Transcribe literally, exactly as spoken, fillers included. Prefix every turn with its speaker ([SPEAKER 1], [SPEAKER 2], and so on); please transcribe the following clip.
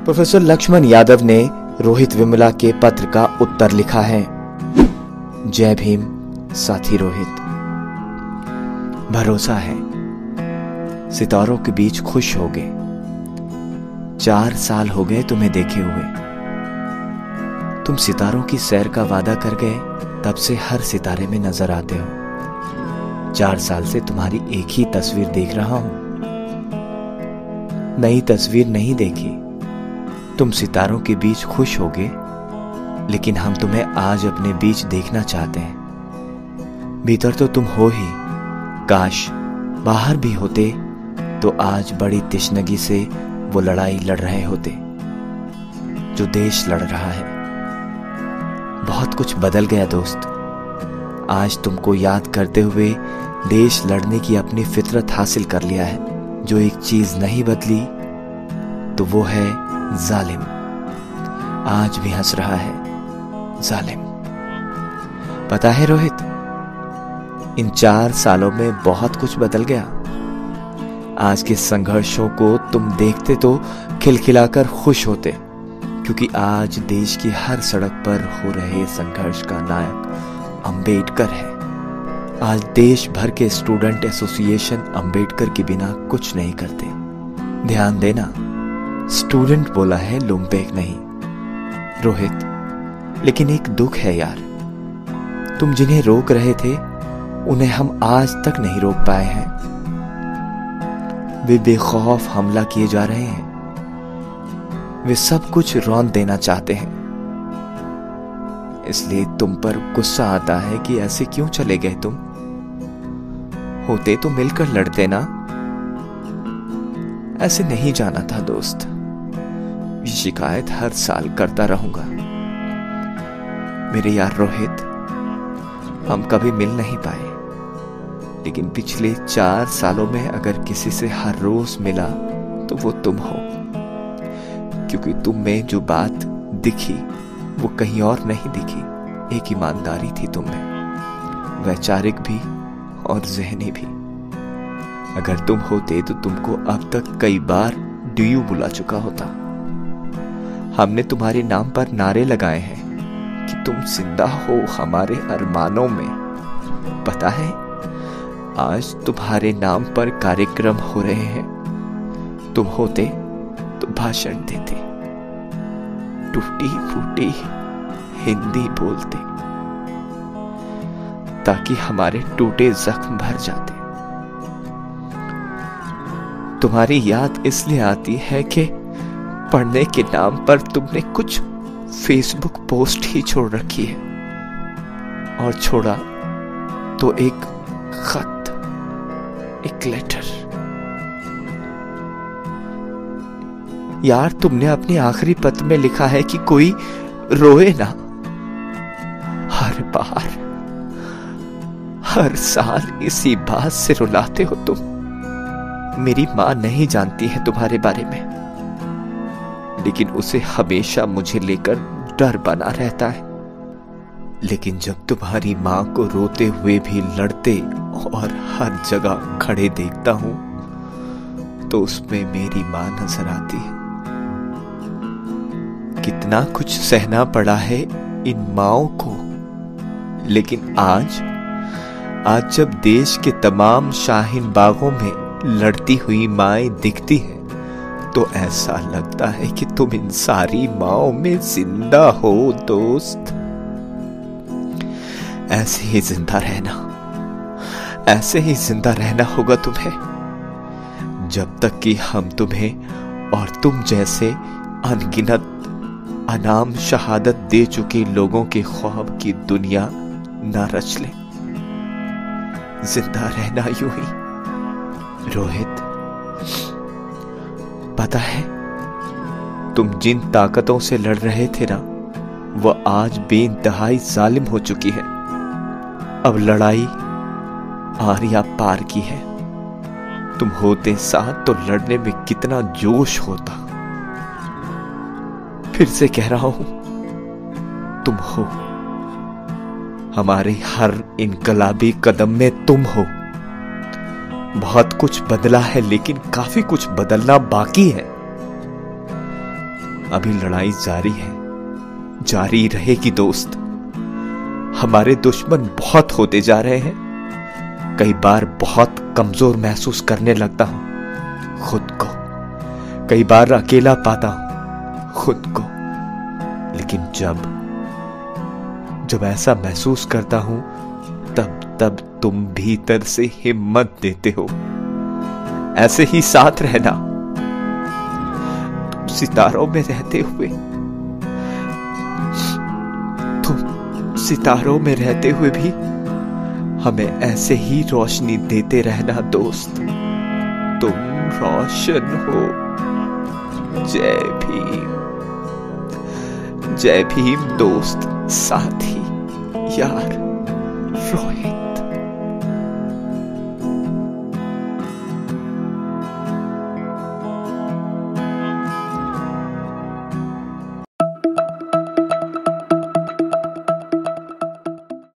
[SPEAKER 1] Professor Lakshman Yadav ने रोहित विमला के पत्र का उत्तर लिखा है। जय भीम साथी रोहित। भरोसा है सितारों के बीच खुश हो गए। चार साल हो गए तुम्हें देखे हुए। तुम सितारों की सैर का वादा कर गए, तब से हर सितारे में नजर आते हो। चार साल से तुम्हारी एक ही तस्वीर देख रहा हूं, नई तस्वीर नहीं देखी। तुम सितारों के बीच खुश होगे, लेकिन हम तुम्हें आज अपने बीच देखना चाहते हैं। भीतर तो तुम हो ही, काश बाहर भी होते तो आज बड़ी तिश्नगी से वो लड़ाई लड़ रहे होते जो देश लड़ रहा है। बहुत कुछ बदल गया दोस्त। आज तुमको याद करते हुए देश लड़ने की अपनी फितरत हासिल कर लिया है। जो एक चीज नहीं बदली तो वो है जालिम। आज भी हंस रहा है जालिम। पता है रोहित, इन चार सालों में बहुत कुछ बदल गया। आज के संघर्षों को तुम देखते तो खिलखिलाकर खुश होते, क्योंकि आज देश की हर सड़क पर हो रहे संघर्ष का नायक अंबेडकर है। आज देश भर के स्टूडेंट एसोसिएशन अंबेडकर के बिना कुछ नहीं करते। ध्यान देना, स्टूडेंट बोला है, लुम्पेक नहीं। रोहित, लेकिन एक दुख है यार, तुम जिन्हें रोक रहे थे उन्हें हम आज तक नहीं रोक पाए हैं। वे बेखौफ हमला किए जा रहे हैं। वे सब कुछ रौंद देना चाहते हैं। इसलिए तुम पर गुस्सा आता है कि ऐसे क्यों चले गए तुम। होते तो मिलकर लड़ते ना। ऐसे नहीं जाना था दोस्त। ये शिकायत हर साल करता रहूंगा। मेरे यार रोहित, हम कभी मिल नहीं पाए, लेकिन पिछले चार सालों में अगर किसी से हर रोज मिला तो वो तुम हो। क्योंकि तुम में जो बात दिखी वो कहीं और नहीं दिखी। एक ईमानदारी थी तुम में, वैचारिक भी और ज़हनी भी। अगर तुम होते तो तुमको अब तक कई बार ड्यू बुला चुका होता। हमने तुम्हारे नाम पर नारे लगाए हैं कि तुम जिंदा हो हमारे अरमानों में। पता है, आज तुम्हारे नाम पर कार्यक्रम हो रहे हैं। तुम होते तो भाषण देते, टूटी फूटी हिंदी बोलते, ताकि हमारे टूटे जख्म भर जाते। तुम्हारी याद इसलिए आती है कि पढ़ने के नाम पर तुमने कुछ फेसबुक पोस्ट ही छोड़ रखी है, और छोड़ा तो एक खत, एक लेटर। यार, तुमने अपने आखिरी पत्र में लिखा है कि कोई रोए ना। हर बार, हर साल इसी बात से रुलाते हो तुम। मेरी मां नहीं जानती है तुम्हारे बारे में, लेकिन उसे हमेशा मुझे लेकर डर बना रहता है। लेकिन जब तुम्हारी मां को रोते हुए भी लड़ते और हर जगह खड़े देखता हूं, तो उसमें मेरी मां नजर आती है। कितना कुछ सहना पड़ा है इन माओं को, लेकिन आज आज जब देश के तमाम शाहीन बागों में लड़ती हुई माएं दिखती हैं, तो ऐसा लगता है कि तुम इन सारी माओं में जिंदा हो दोस्त। ऐसे ही जिंदा रहना, ऐसे ही जिंदा रहना होगा तुम्हें, जब तक कि हम तुम्हें और तुम जैसे अनगिनत अनाम शहादत दे चुके लोगों के ख्वाब की दुनिया न रच ले। जिंदा रहना यूं ही। रोहित, पता है, तुम जिन ताकतों से लड़ रहे थे ना, वह आज बेइंतहाई जालिम हो चुकी है। अब लड़ाई आर या पार की है। तुम होते साथ तो लड़ने में कितना जोश होता। फिर से कह रहा हूं, तुम हो। हमारे हर इनकलाबी कदम में तुम हो। बहुत कुछ बदला है, लेकिन काफी कुछ बदलना बाकी है। अभी लड़ाई जारी है, जारी रहेगी दोस्त। हमारे दुश्मन बहुत होते जा रहे हैं। कई बार बहुत कमजोर महसूस करने लगता हूं खुद को, कई बार अकेला पाता हूं खुद को। लेकिन जब जब ऐसा महसूस करता हूं तब तब तुम भीतर से हिम्मत देते हो। ऐसे ही साथ रहना। तुम सितारों में रहते हुए तुम सितारों में रहते हुए भी हमें ऐसे ही रोशनी देते रहना दोस्त। तुम रोशन हो। जय भीम। जय भीम दोस्त, साथी, यार, रोहित।